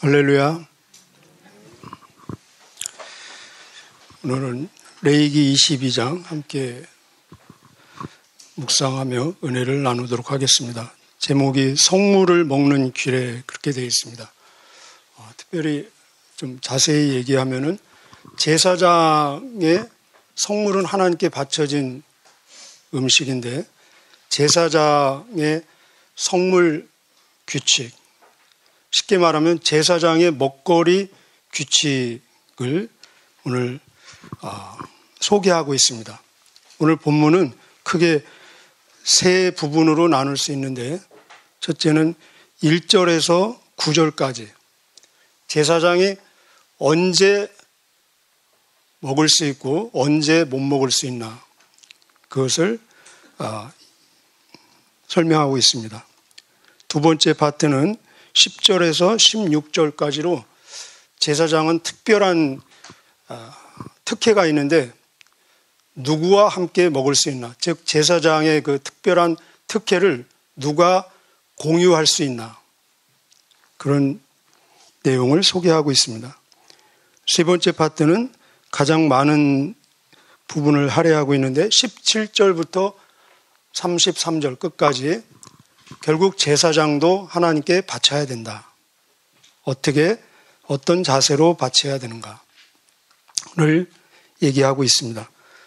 할렐루야. 오늘은 레위기 22장 함께 묵상하며 은혜를 나누도록 하겠습니다. 제목이 성물을 먹는 규례, 그렇게 되어 있습니다. 특별히 좀 자세히 얘기하면은 제사장의 성물은 하나님께 바쳐진 음식인데 제사장의 성물 규칙, 쉽게 말하면 제사장의 먹거리 규칙을 오늘 소개하고 있습니다. 오늘 본문은 크게 세 부분으로 나눌 수 있는데, 첫째는 1절에서 9절까지 제사장이 언제 먹을 수 있고 언제 못 먹을 수 있나, 그것을 설명하고 있습니다. 두 번째 파트는 10절에서 16절까지로 제사장은 특별한 특혜가 있는데 누구와 함께 먹을 수 있나, 즉 제사장의 그 특별한 특혜를 누가 공유할 수 있나, 그런 내용을 소개하고 있습니다. 세 번째 파트는 가장 많은 부분을 할애하고 있는데 17절부터 33절 끝까지 결국 제사장도 하나님께 바쳐야 된다. 어떤 자세로 바쳐야 되는가를 얘기하고 있습니다.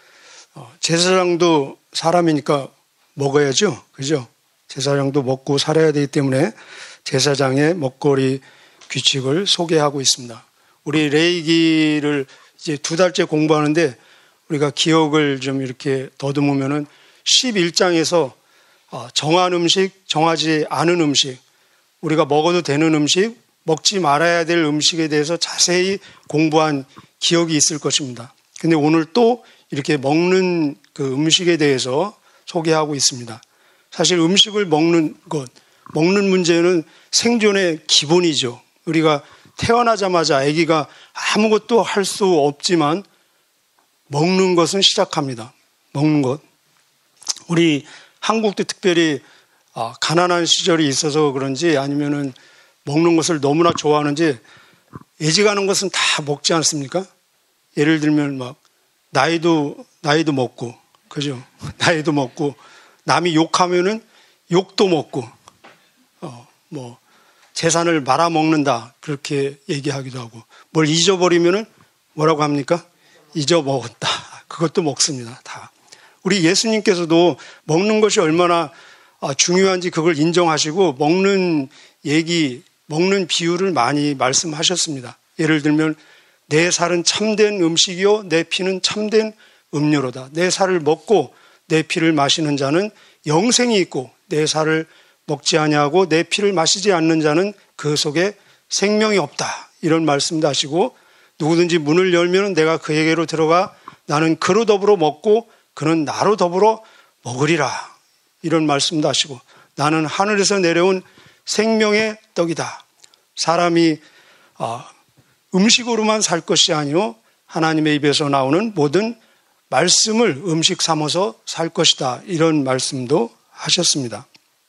제사장도 사람이니까 먹어야죠. 그죠? 제사장도 먹고 살아야 되기 때문에 제사장의 먹거리 규칙을 소개하고 있습니다. 우리 레위기를 이제 2달째 공부하는데 우리가 기억을 좀 이렇게 더듬으면은 11장에서 정한 음식, 정하지 않은 음식, 우리가 먹어도 되는 음식, 먹지 말아야 될 음식에 대해서 자세히 공부한 기억이 있을 것입니다. 근데 오늘 또 이렇게 먹는 그 음식에 대해서 소개하고 있습니다. 사실 음식을 먹는 문제는 생존의 기본이죠. 우리가 태어나자마자 아기가 아무것도 할 수 없지만 먹는 것은 시작합니다. 먹는 것. 우리 한국도 특별히 가난한 시절이 있어서 그런지 아니면은 먹는 것을 너무나 좋아하는지 애지가는 것은 다 먹지 않습니까? 예를 들면 막 나이도 먹고, 그죠? 나이도 먹고, 남이 욕하면은 욕도 먹고, 재산을 말아먹는다, 그렇게 얘기하기도 하고, 뭘 잊어버리면은 뭐라고 합니까? 잊어먹었다. 그것도 먹습니다. 다. 우리 예수님께서도 먹는 것이 얼마나 중요한지 그걸 인정하시고 먹는 비유를 많이 말씀하셨습니다. 예를 들면 내 살은 참된 음식이요 내 피는 참된 음료로다. 내 살을 먹고 내 피를 마시는 자는 영생이 있고 내 살을 먹지 아니하고 내 피를 마시지 않는 자는 그 속에 생명이 없다. 이런 말씀도 하시고, 누구든지 문을 열면 내가 그에게로 들어가 나는 그로 더불어 먹고 그는 나로 더불어 먹으리라. 이런 말씀도 하시고, 나는 하늘에서 내려온 생명의 떡이다. 사람이 음식으로만 살 것이 아니요 하나님의 입에서 나오는 모든 말씀을 음식 삼아서 살 것이다. 이런 말씀도 하셨습니다.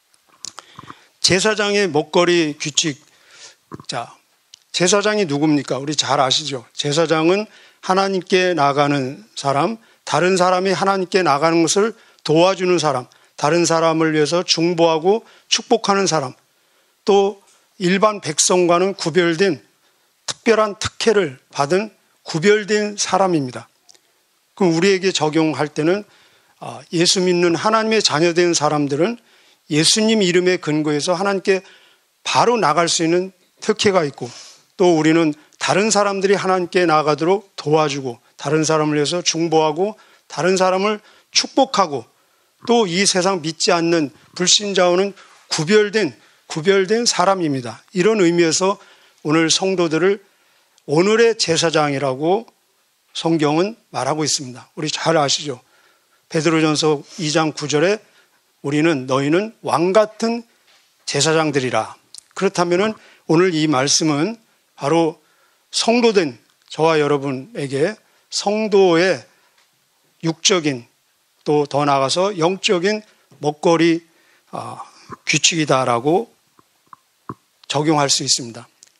제사장의 먹거리 규칙. 자, 제사장이 누굽니까? 우리 잘 아시죠? 제사장은 하나님께 나가는 사람, 다른 사람이 하나님께 나가는 것을 도와주는 사람, 다른 사람을 위해서 중보하고 축복하는 사람, 또 일반 백성과는 구별된 특별한 특혜를 받은 구별된 사람입니다. 그럼 우리에게 적용할 때는 예수 믿는 하나님의 자녀된 사람들은 예수님 이름에 근거해서 하나님께 바로 나갈 수 있는 특혜가 있고, 또 우리는 다른 사람들이 하나님께 나가도록 도와주고 다른 사람을 위해서 중보하고 다른 사람을 축복하고, 또 이 세상 믿지 않는 불신자와는 구별된 사람입니다. 이런 의미에서 오늘 성도들을 오늘의 제사장이라고 성경은 말하고 있습니다. 우리 잘 아시죠? 베드로전서 2장 9절에 너희는 왕같은 제사장들이라. 그렇다면 오늘 이 말씀은 바로 성도된 저와 여러분에게 성도의 육적인, 또 더 나아가서 영적인 먹거리 규칙이다라고 적용할 수 있습니다.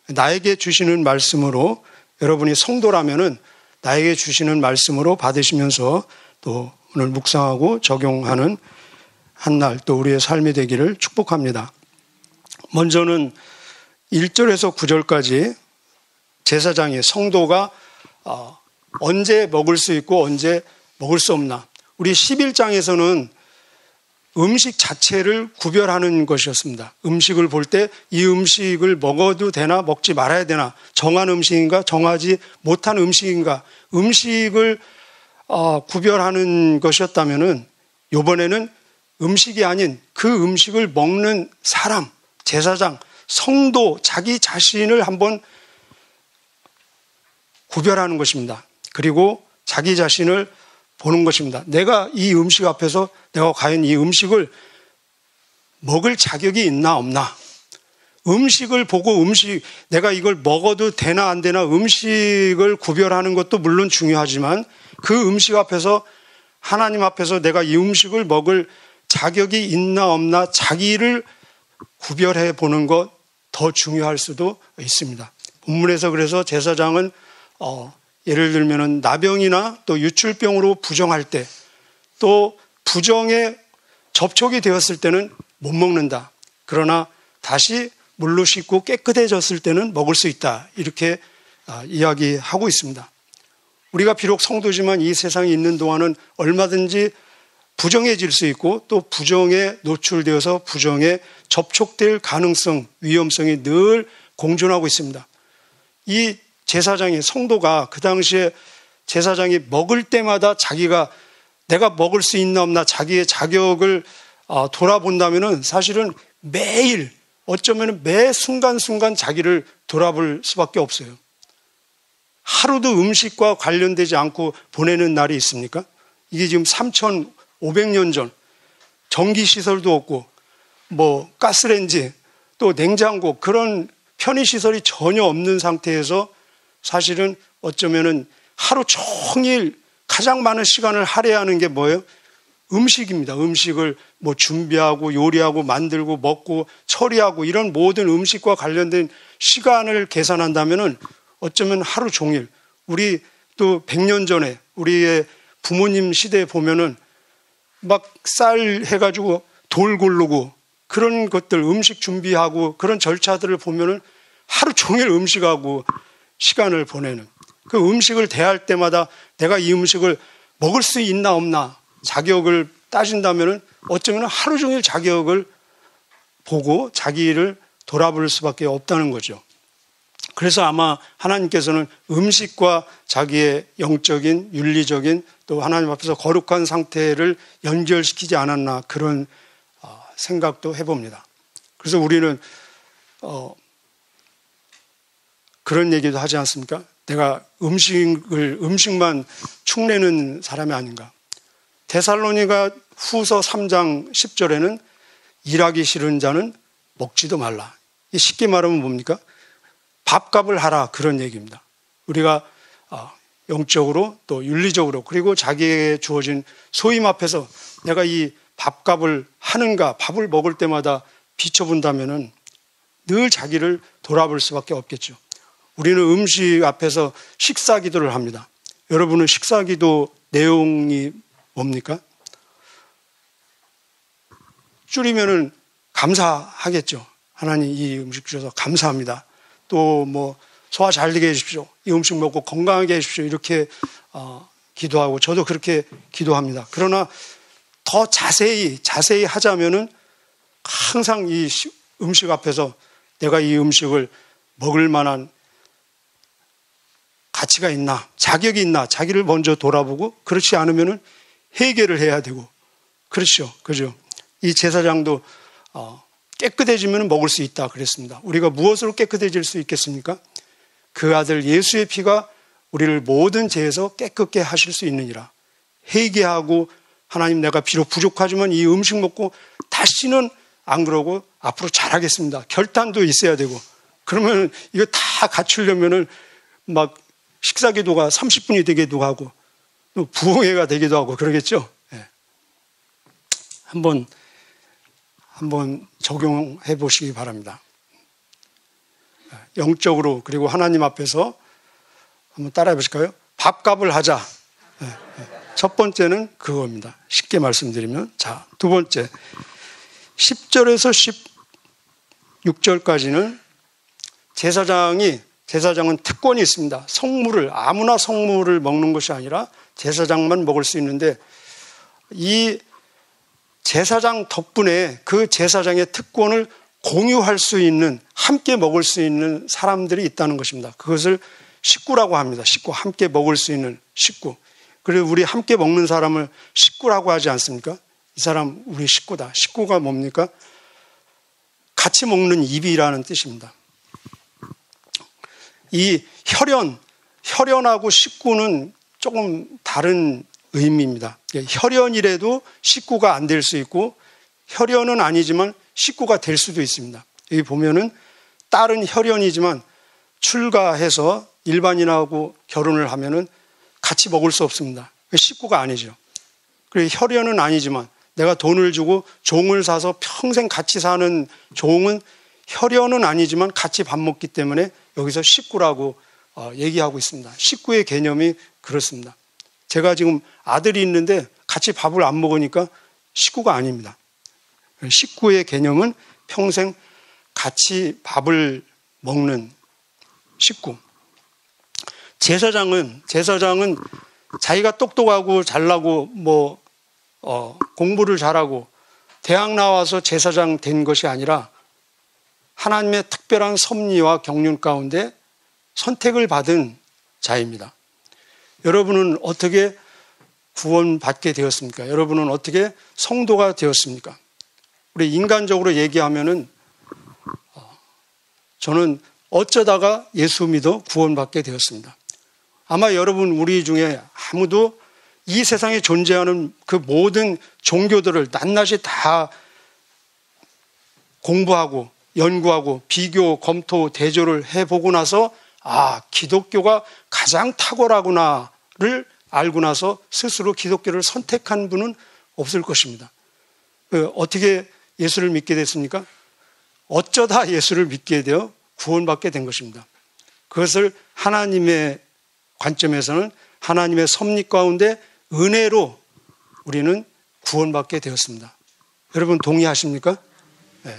나에게 주시는 말씀으로, 여러분이 성도라면은 나에게 주시는 말씀으로 받으시면서 또 오늘 묵상하고 적용하는 한 날, 또 우리의 삶이 되기를 축복합니다. 먼저는 1절에서 9절까지 제사장이, 성도가 언제 먹을 수 있고 언제 먹을 수 없나. 우리 11장에서는 음식 자체를 구별하는 것이었습니다. 음식을 볼 때 이 음식을 먹어도 되나 먹지 말아야 되나, 정한 음식인가 정하지 못한 음식인가, 음식을 구별하는 것이었다면은 이번에는 음식이 아닌 그 음식을 먹는 사람, 제사장, 성도, 자기 자신을 한번 구별하는 것입니다. 그리고 자기 자신을 보는 것입니다. 내가 이 음식 앞에서 내가 과연 이 음식을 먹을 자격이 있나 없나. 음식을 보고 내가 이걸 먹어도 되나 안 되나 음식을 구별하는 것도 물론 중요하지만 그 음식 앞에서, 하나님 앞에서 내가 이 음식을 먹을 자격이 있나 없나 자기를 구별해 보는 것 더 중요할 수도 있습니다. 본문에서 그래서 제사장은 예를 들면은 나병이나 또 유출병으로 부정할 때, 또 부정에 접촉이 되었을 때는 못 먹는다. 그러나 다시 물로 씻고 깨끗해졌을 때는 먹을 수 있다. 이렇게 이야기하고 있습니다. 우리가 비록 성도지만 이 세상에 있는 동안은 얼마든지 부정해질 수 있고 또 부정에 노출되어서 부정에 접촉될 가능성, 위험성이 늘 공존하고 있습니다. 이 제사장이, 성도가 그 당시에 제사장이 먹을 때마다 자기가 내가 먹을 수 있나 없나 자기의 자격을 돌아본다면은 사실은 매일, 어쩌면 매 순간순간 자기를 돌아볼 수밖에 없어요. 하루도 음식과 관련되지 않고 보내는 날이 있습니까? 이게 지금 3,500년 전, 전기시설도 없고 뭐 가스레인지 또 냉장고, 그런 편의시설이 전혀 없는 상태에서 사실은 어쩌면은 하루 종일 가장 많은 시간을 할애하는 게 뭐예요? 음식입니다. 음식을 뭐 준비하고 요리하고 만들고 먹고 처리하고, 이런 모든 음식과 관련된 시간을 계산한다면은 어쩌면 하루 종일, 우리 또 100년 전에 우리의 부모님 시대에 보면은 막 쌀 해가지고 돌 고르고 그런 것들, 음식 준비하고 그런 절차들을 보면은 하루 종일 음식하고 시간을 보내는, 그 음식을 대할 때마다 내가 이 음식을 먹을 수 있나 없나 자격을 따진다면은 어쩌면 하루 종일 자격을 보고 자기를 돌아볼 수밖에 없다는 거죠. 그래서 아마 하나님께서는 음식과 자기의 영적인, 윤리적인, 또 하나님 앞에서 거룩한 상태를 연결시키지 않았나, 그런 생각도 해봅니다. 그래서 우리는 그런 얘기도 하지 않습니까? 내가 음식만 축내는 사람이 아닌가. 데살로니가 후서 3장 10절에는 일하기 싫은 자는 먹지도 말라. 쉽게 말하면 뭡니까? 밥값을 하라, 그런 얘기입니다. 우리가 영적으로 또 윤리적으로 그리고 자기에게 주어진 소임 앞에서 내가 이 밥값을 하는가, 밥을 먹을 때마다 비춰본다면은 늘 자기를 돌아볼 수밖에 없겠죠. 우리는 음식 앞에서 식사 기도를 합니다. 여러분은 식사 기도 내용이 뭡니까? 줄이면은 감사하겠죠. 하나님 이 음식 주셔서 감사합니다. 또 뭐 소화 잘 되게 해주십시오. 이 음식 먹고 건강하게 해주십시오. 이렇게 기도하고 저도 그렇게 기도합니다. 그러나 더 자세히 하자면은 항상 이 음식 앞에서 내가 이 음식을 먹을 만한 가치가 있나, 자격이 있나, 자기를 먼저 돌아보고, 그렇지 않으면은 회개를 해야 되고, 그렇죠, 그죠? 이 제사장도 깨끗해지면 먹을 수 있다 그랬습니다. 우리가 무엇으로 깨끗해질 수 있겠습니까? 그 아들 예수의 피가 우리를 모든 죄에서 깨끗게 하실 수 있느니라. 회개하고, 하나님 내가 비록 부족하지만 이 음식 먹고 다시는 안 그러고 앞으로 잘하겠습니다. 결단도 있어야 되고, 그러면 이거 다 갖추려면은 막 식사 기도가 30분이 되기도 하고 또 부흥회가 되기도 하고 그러겠죠. 네. 한번 적용해 보시기 바랍니다. 영적으로 그리고 하나님 앞에서 한번 따라해 보실까요? 밥값을 하자. 첫 번째는 그겁니다. 쉽게 말씀드리면. 자, 두 번째. 10절에서 16절까지는 제사장은 특권이 있습니다. 성물을, 아무나 성물을 먹는 것이 아니라 제사장만 먹을 수 있는데 이 제사장 덕분에 그 제사장의 특권을 공유할 수 있는, 함께 먹을 수 있는 사람들이 있다는 것입니다. 그것을 식구라고 합니다. 식구, 함께 먹을 수 있는 식구. 그리고 우리 함께 먹는 사람을 식구라고 하지 않습니까? 이 사람 우리 식구다. 식구가 뭡니까? 같이 먹는 입이라는 뜻입니다. 이 혈연하고 식구는 조금 다른 의미입니다. 혈연이라도 식구가 안 될 수 있고 혈연은 아니지만 식구가 될 수도 있습니다. 여기 보면은 딸은 혈연이지만 출가해서 일반인하고 결혼을 하면은 같이 먹을 수 없습니다. 식구가 아니죠. 그리고 혈연은 아니지만 내가 돈을 주고 종을 사서 평생 같이 사는 종은 혈연은 아니지만 같이 밥 먹기 때문에 여기서 식구라고 얘기하고 있습니다. 식구의 개념이 그렇습니다. 제가 지금 아들이 있는데 같이 밥을 안 먹으니까 식구가 아닙니다. 식구의 개념은 평생 같이 밥을 먹는 식구. 제사장은 자기가 똑똑하고 잘나고 공부를 잘하고 대학 나와서 제사장 된 것이 아니라 하나님의 특별한 섭리와 경륜 가운데 선택을 받은 자입니다. 여러분은 어떻게 구원받게 되었습니까? 여러분은 어떻게 성도가 되었습니까? 우리 인간적으로 얘기하면은 저는 어쩌다가 예수 믿어 구원받게 되었습니다. 아마 여러분 우리 중에 아무도 이 세상에 존재하는 그 모든 종교들을 낱낱이 다 공부하고 연구하고 비교, 검토, 대조를 해보고 나서 기독교가 가장 탁월하구나를 알고 나서 스스로 기독교를 선택한 분은 없을 것입니다. 어떻게 예수를 믿게 됐습니까? 어쩌다 예수를 믿게 되어 구원받게 된 것입니다. 그것을 하나님의 관점에서는 하나님의 섭리 가운데 은혜로 우리는 구원받게 되었습니다. 여러분 동의하십니까? 네.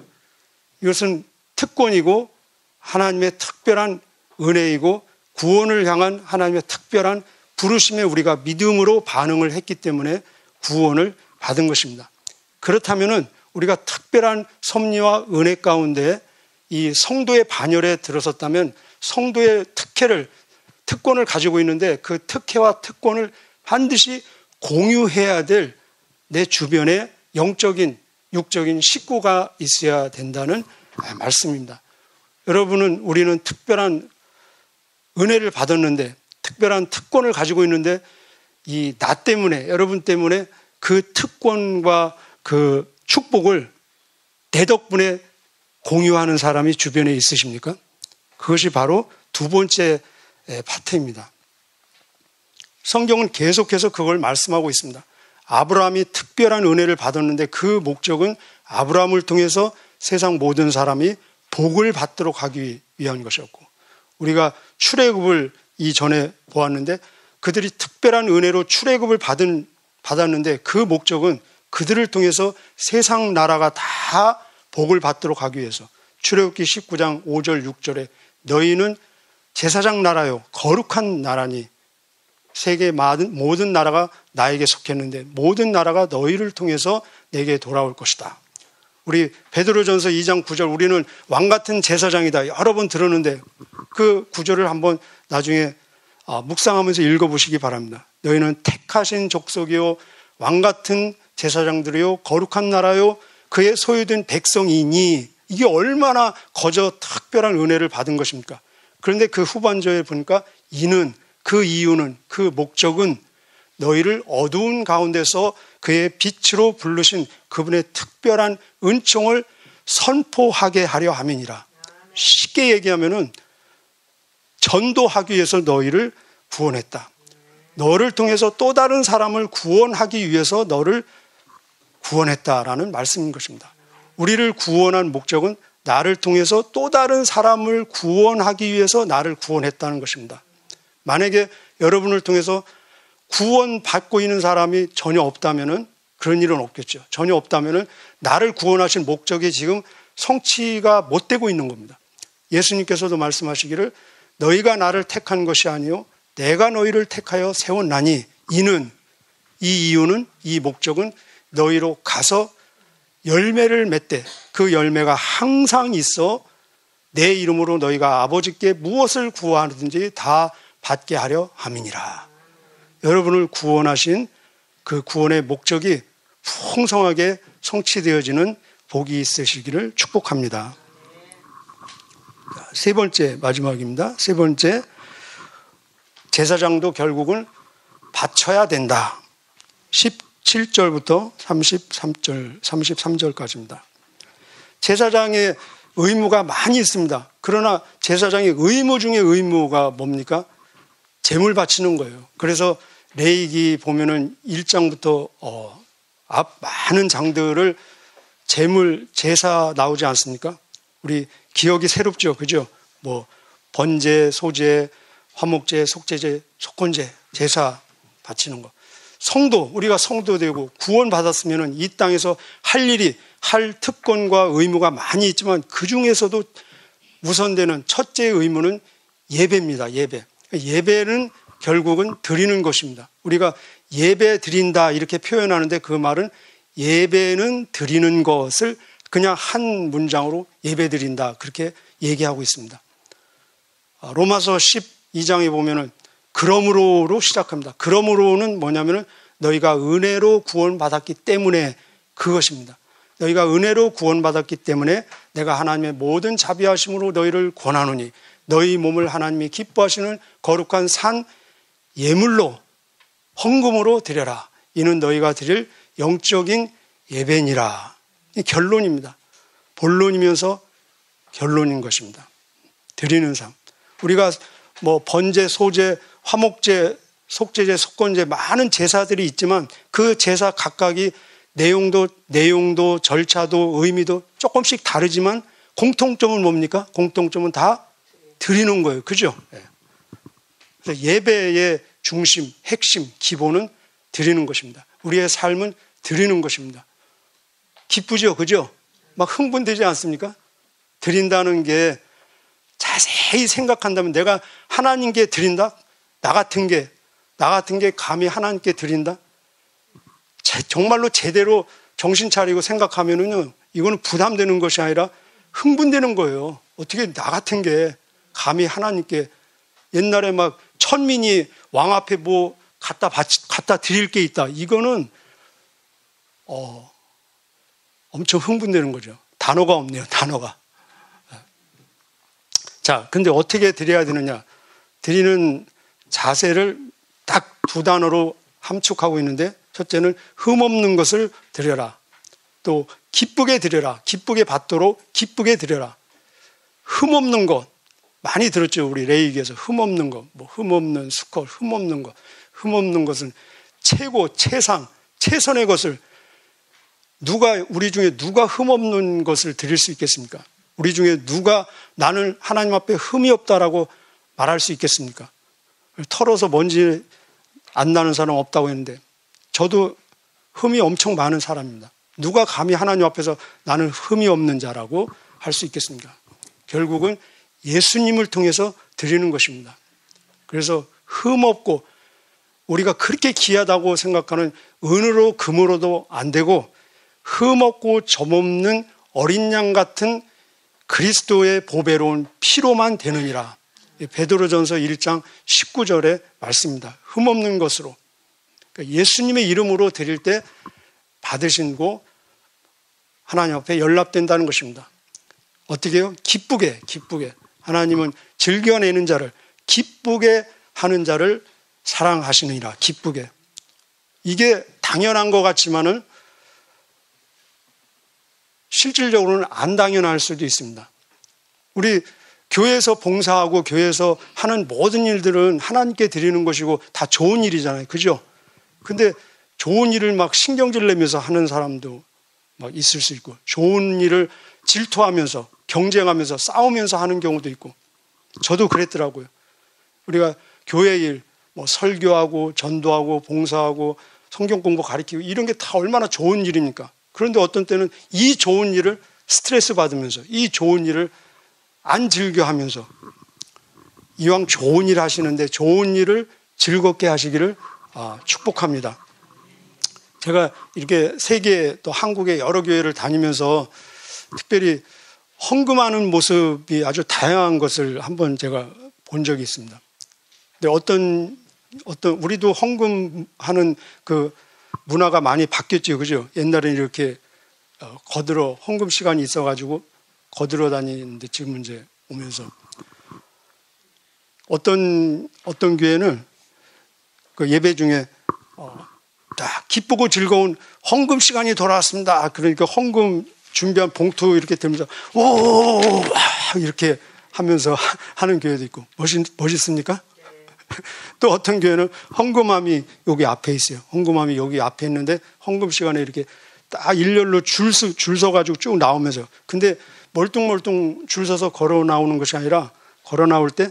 이것은 특권이고 하나님의 특별한 은혜이고 구원을 향한 하나님의 특별한 부르심에 우리가 믿음으로 반응을 했기 때문에 구원을 받은 것입니다. 그렇다면은 우리가 특별한 섭리와 은혜 가운데 이 성도의 반열에 들어섰다면 성도의 특권을 가지고 있는데 그 특혜와 특권을 반드시 공유해야 될 내 주변에 영적인, 육적인 식구가 있어야 된다는 말씀입니다. 우리는 특별한 은혜를 받았는데 특별한 특권을 가지고 있는데 나 때문에, 여러분 때문에 그 특권과 그 축복을 내 덕분에 공유하는 사람이 주변에 있으십니까? 그것이 바로 두 번째 파트입니다. 성경은 계속해서 그걸 말씀하고 있습니다. 아브라함이 특별한 은혜를 받았는데 그 목적은 아브라함을 통해서 세상 모든 사람이 복을 받도록 하기 위한 것이었고 우리가 출애굽을 이전에 보았는데 그들이 특별한 은혜로 출애굽을 받았는데 그 목적은 그들을 통해서 세상 나라가 다 복을 받도록 하기 위해서 출애굽기 19장 5절 6절에 너희는 제사장 나라요 거룩한 나라니 세계 모든 나라가 나에게 속했는데 모든 나라가 너희를 통해서 내게 돌아올 것이다. 우리 베드로전서 2장 9절 우리는 왕같은 제사장이다 여러 번 들었는데 그 구절을 한번 나중에 묵상하면서 읽어보시기 바랍니다. 너희는 택하신 족속이요 왕같은 제사장들이요 거룩한 나라요 그의 소유된 백성이니 이게 얼마나 거저 특별한 은혜를 받은 것입니까? 그런데 그 후반절에 보니까 그 이유는 그 목적은 너희를 어두운 가운데서 그의 빛으로 부르신 그분의 특별한 은총을 선포하게 하려 함이니라. 쉽게 얘기하면은 전도하기 위해서 너희를 구원했다. 너를 통해서 또 다른 사람을 구원하기 위해서 너를 구원했다라는 말씀인 것입니다. 우리를 구원한 목적은 나를 통해서 또 다른 사람을 구원하기 위해서 나를 구원했다는 것입니다. 만약에 여러분을 통해서 구원받고 있는 사람이 전혀 없다면은 그런 일은 없겠죠. 전혀 없다면은 나를 구원하신 목적이 지금 성취가 못 되고 있는 겁니다. 예수님께서도 말씀하시기를 너희가 나를 택한 것이 아니요 내가 너희를 택하여 세웠나니 이 이유는 이 목적은 너희로 가서 열매를 맺되 그 열매가 항상 있어 내 이름으로 너희가 아버지께 무엇을 구하든지 다 받게 하려 함이니라. 여러분을 구원하신 그 구원의 목적이 풍성하게 성취되어지는 복이 있으시기를 축복합니다. 세 번째, 마지막입니다. 세 번째, 제사장도 결국은 바쳐야 된다. 17절부터 33절까지입니다. 제사장의 의무가 많이 있습니다. 그러나 제사장의 의무 중에 의무가 뭡니까? 제물 바치는 거예요. 그래서 레위기 보면은 1장부터 앞 많은 장들을 제물, 제사 나오지 않습니까? 우리 기억이 새롭죠. 그죠? 뭐 번제, 소제, 화목제, 속제제, 속건제, 제사 바치는 거. 성도, 우리가 성도 되고 구원 받았으면은 이 땅에서 할 특권과 의무가 많이 있지만 그 중에서도 우선되는 첫째 의무는 예배입니다. 예배는 결국은 드리는 것입니다. 우리가 예배 드린다 이렇게 표현하는데 그 말은 예배는 드리는 것을 그냥 한 문장으로 예배 드린다 그렇게 얘기하고 있습니다. 로마서 12장에 보면은 그러므로로 시작합니다. 그러므로는 뭐냐면은 너희가 은혜로 구원받았기 때문에 그것입니다. 너희가 은혜로 구원받았기 때문에 내가 하나님의 모든 자비하심으로 너희를 권하노니 너희 몸을 하나님이 기뻐하시는 거룩한 산 예물로 헌금으로 드려라. 이는 너희가 드릴 영적인 예배니라. 이 결론입니다. 본론이면서 결론인 것입니다. 드리는 삶. 우리가 뭐 번제, 소제, 화목제, 속제제, 속건제 많은 제사들이 있지만 그 제사 각각이 내용도 절차도 의미도 조금씩 다르지만 공통점은 뭡니까? 공통점은 다 드리는 거예요. 그죠? 그래서 예배의 중심, 핵심, 기본은 드리는 것입니다. 우리의 삶은 드리는 것입니다. 기쁘죠? 그죠? 막 흥분되지 않습니까? 드린다는 게 자세히 생각한다면 내가 하나님께 드린다? 나 같은 게 감히 하나님께 드린다? 정말로 제대로 정신 차리고 생각하면은요, 이거는 부담되는 것이 아니라 흥분되는 거예요. 어떻게 나 같은 게 감히 하나님께 옛날에 막 천민이 왕 앞에 뭐 갖다 드릴 게 있다. 이거는 엄청 흥분되는 거죠. 단어가 없네요. 단어가. 자, 근데 어떻게 드려야 되느냐? 드리는 자세를 딱 두 단어로 함축하고 있는데 첫째는 흠없는 것을 드려라. 또 기쁘게 드려라. 기쁘게 받도록 기쁘게 드려라. 흠없는 것 많이 들었죠. 우리 레위기에서 흠없는 것, 뭐 흠없는 수컷, 흠없는 것. 흠없는 것은 최고, 최상, 최선의 것을 우리 중에 누가 흠없는 것을 드릴 수 있겠습니까? 우리 중에 누가 나는 하나님 앞에 흠이 없다라고 말할 수 있겠습니까? 털어서 먼지 안 나는 사람 없다고 했는데 저도 흠이 엄청 많은 사람입니다. 누가 감히 하나님 앞에서 나는 흠이 없는 자라고 할 수 있겠습니까? 결국은 예수님을 통해서 드리는 것입니다. 그래서 흠없고 우리가 그렇게 귀하다고 생각하는 은으로 금으로도 안 되고 흠없고 점없는 어린 양 같은 그리스도의 보배로운 피로만 되느니라. 베드로전서 1장 19절의 말씀입니다. 흠없는 것으로. 그러니까 예수님의 이름으로 드릴 때 받으시고 하나님 앞에 연락된다는 것입니다. 어떻게 해요? 기쁘게. 하나님은 즐겨내는 자를, 기쁘게 하는 자를 사랑하시느니라. 기쁘게. 이게 당연한 것 같지만은 실질적으로는 안 당연할 수도 있습니다. 우리 교회에서 봉사하고 교회에서 하는 모든 일들은 하나님께 드리는 것이고 다 좋은 일이잖아요. 그죠? 근데 좋은 일을 막 신경질 내면서 하는 사람도 막 있을 수 있고 좋은 일을 질투하면서 경쟁하면서 싸우면서 하는 경우도 있고, 저도 그랬더라고요. 우리가 교회 일, 뭐 설교하고 전도하고 봉사하고 성경 공부 가르치고 이런 게 다 얼마나 좋은 일입니까? 그런데 어떤 때는 이 좋은 일을 스트레스 받으면서, 이 좋은 일을 안 즐겨하면서, 이왕 좋은 일 하시는데 좋은 일을 즐겁게 하시기를 축복합니다. 제가 이렇게 세계 또 한국의 여러 교회를 다니면서 특별히 헌금하는 모습이 아주 다양한 것을 한번 제가 본 적이 있습니다. 근데 어떤 우리도 헌금하는 그 문화가 많이 바뀌었죠, 그죠? 옛날에는 이렇게 거들어 헌금 시간이 있어가지고 거들어 다니는데 지금은 이제 오면서 어떤 교회는 그 예배 중에 딱 기쁘고 즐거운 헌금 시간이 돌아왔습니다. 그러니까 헌금 준비한 봉투 이렇게 들면서 오 이렇게 하면서 하는 교회도 있고 멋있습니까? 또 어떤 교회는 헌금함이 여기 앞에 있어요. 헌금함이 여기 앞에 있는데 헌금 시간에 이렇게 딱 일렬로 줄 서가지고 쭉 나오면서, 근데 멀뚱멀뚱 줄 서서 걸어 나오는 것이 아니라 걸어 나올 때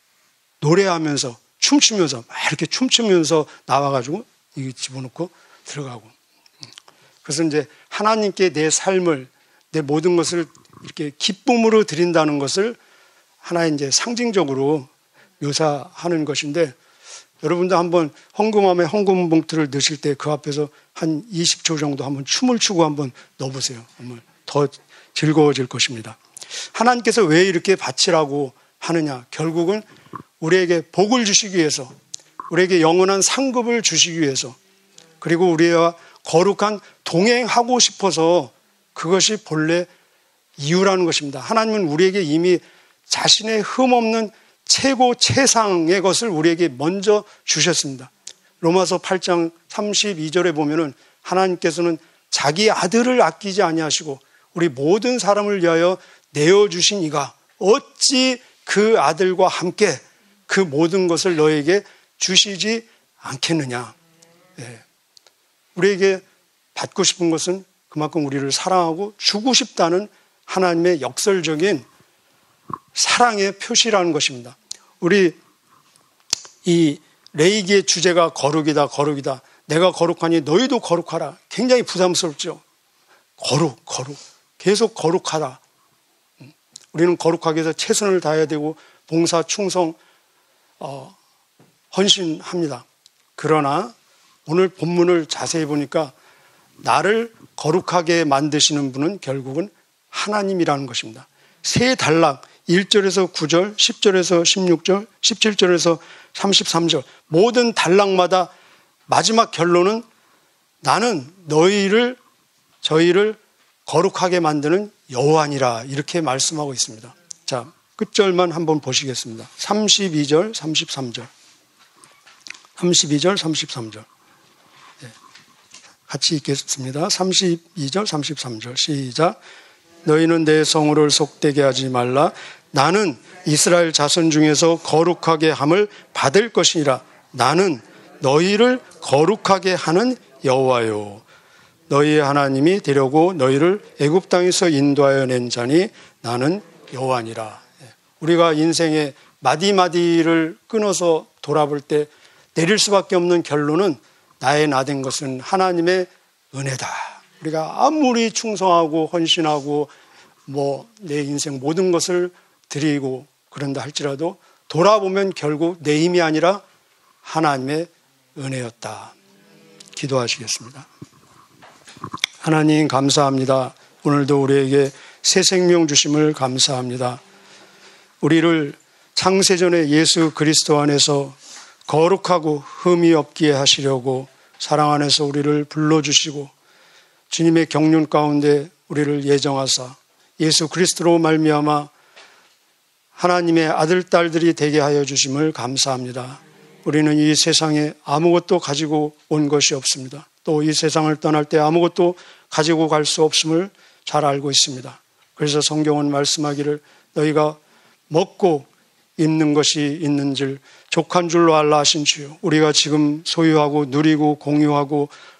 노래하면서 춤추면서 막 이렇게 춤추면서 나와가지고 이거 집어넣고 들어가고. 그래서 이제 하나님께 내 삶을, 내 모든 것을 이렇게 기쁨으로 드린다는 것을 하나의 이제 상징적으로 묘사하는 것인데, 여러분도 한번 헌금함에 헌금 봉투를 넣으실 때 그 앞에서 한 20초 정도 한번 춤을 추고 한번 넣어보세요. 정말 더 즐거워질 것입니다. 하나님께서 왜 이렇게 바치라고 하느냐? 결국은 우리에게 복을 주시기 위해서, 우리에게 영원한 상급을 주시기 위해서, 그리고 우리와 거룩한 동행하고 싶어서, 그것이 본래 이유라는 것입니다. 하나님은 우리에게 이미 자신의 흠없는 최고 최상의 것을 우리에게 먼저 주셨습니다. 로마서 8장 32절에 보면은 하나님께서는 자기 아들을 아끼지 아니하시고 우리 모든 사람을 위하여 내어주신 이가 어찌 그 아들과 함께 그 모든 것을 너에게 주시지 않겠느냐. 네. 우리에게 받고 싶은 것은 그만큼 우리를 사랑하고 주고 싶다는 하나님의 역설적인 사랑의 표시라는 것입니다. 우리 이 레이기의 주제가 거룩이다, 거룩이다. 내가 거룩하니 너희도 거룩하라. 굉장히 부담스럽죠. 거룩. 계속 거룩하라. 우리는 거룩하기 위해서 최선을 다해야 되고 봉사, 충성, 헌신합니다. 그러나 오늘 본문을 자세히 보니까 나를 거룩하게 만드시는 분은 결국은 하나님이라는 것입니다. 세 단락, 1절에서 9절, 10절에서 16절, 17절에서 33절 모든 단락마다 마지막 결론은 나는 저희를 거룩하게 만드는 여호와니라 이렇게 말씀하고 있습니다. 자, 끝절만 한번 보시겠습니다. 32절, 33절. 32절, 33절. 네. 같이 읽겠습니다. 32절, 33절. 시작. 너희는 내 성호를 속되게 하지 말라. 나는 이스라엘 자손 중에서 거룩하게 함을 받을 것이니라. 나는 너희를 거룩하게 하는 여호와요. 너희의 하나님이 되려고 너희를 애굽 땅에서 인도하여 낸 자니 나는 여호와니라. 우리가 인생의 마디마디를 끊어서 돌아볼 때 내릴 수밖에 없는 결론은 나의 나된 것은 하나님의 은혜다. 우리가 아무리 충성하고 헌신하고 내 인생 모든 것을 드리고 그런다 할지라도 돌아보면 결국 내 힘이 아니라 하나님의 은혜였다. 기도하시겠습니다. 하나님 감사합니다. 오늘도 우리에게 새 생명 주심을 감사합니다. 우리를 창세전에 예수 그리스도 안에서 거룩하고 흠이 없게 하시려고 사랑 안에서 우리를 불러주시고 주님의 경륜 가운데 우리를 예정하사 예수 그리스도로 말미암아 하나님의 아들, 딸들이 되게 하여 주심을 감사합니다. 우리는 이 세상에 아무것도 가지고 온 것이 없습니다. 또 이 세상을 떠날 때 아무것도 가지고 갈 수 없음을 잘 알고 있습니다. 그래서 성경은 말씀하기를 너희가 먹고 입는 것이 있는 줄 족한 줄로 알라 하신 주요. 우리가 지금 소유하고 누리고 공유하고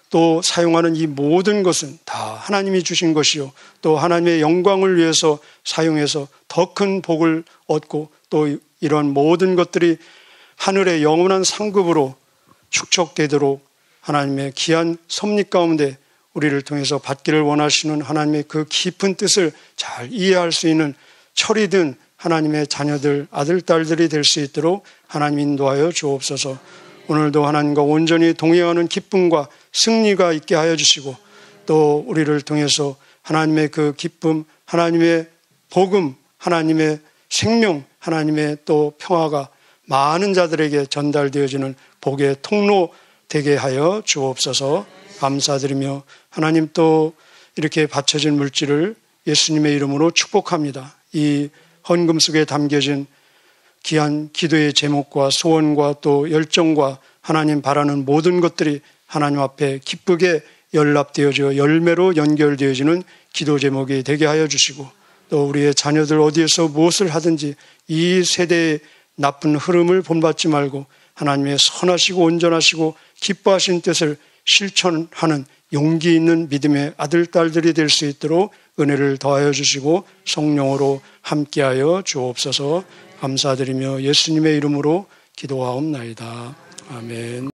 또 사용하는 이 모든 것은 다 하나님이 주신 것이요. 또 하나님의 영광을 위해서 사용해서 더 큰 복을 얻고 또 이런 모든 것들이 하늘의 영원한 상급으로 축적되도록 하나님의 귀한 섭리 가운데 우리를 통해서 받기를 원하시는 하나님의 그 깊은 뜻을 잘 이해할 수 있는 철이 든 하나님의 자녀들, 아들, 딸들이 될 수 있도록 하나님 인도하여 주옵소서. 오늘도 하나님과 온전히 동행하는 기쁨과 승리가 있게 하여 주시고 또 우리를 통해서 하나님의 그 기쁨, 하나님의 복음, 하나님의 생명, 하나님의 또 평화가 많은 자들에게 전달되어지는 복의 통로 되게 하여 주옵소서. 감사드리며 하나님 또 이렇게 바쳐진 물질을 예수님의 이름으로 축복합니다. 이 헌금 속에 담겨진 귀한 기도의 제목과 소원과 또 열정과 하나님 바라는 모든 것들이 하나님 앞에 기쁘게 연락되어져 열매로 연결되어지는 기도 제목이 되게 하여 주시고 또 우리의 자녀들 어디에서 무엇을 하든지 이 세대의 나쁜 흐름을 본받지 말고 하나님의 선하시고 온전하시고 기뻐하신 뜻을 실천하는 용기 있는 믿음의 아들, 딸들이 될 수 있도록 은혜를 더하여 주시고 성령으로 함께하여 주옵소서. 감사드리며 예수님의 이름으로 기도하옵나이다. 아멘.